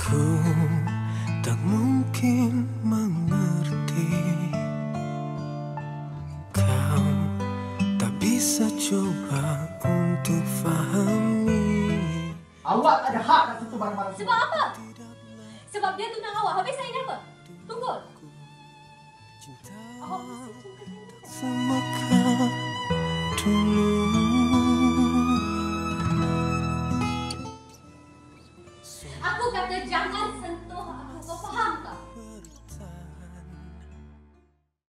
Ku tak mungkin mengerti, kau tak bisa coba untuk fahami. Awak tak ada hak nak sentuh barang-barang. Sebab apa? Sebab dia tunang awak. Habis saya ni apa? Tunggul. Awak masih cinta saya. Semua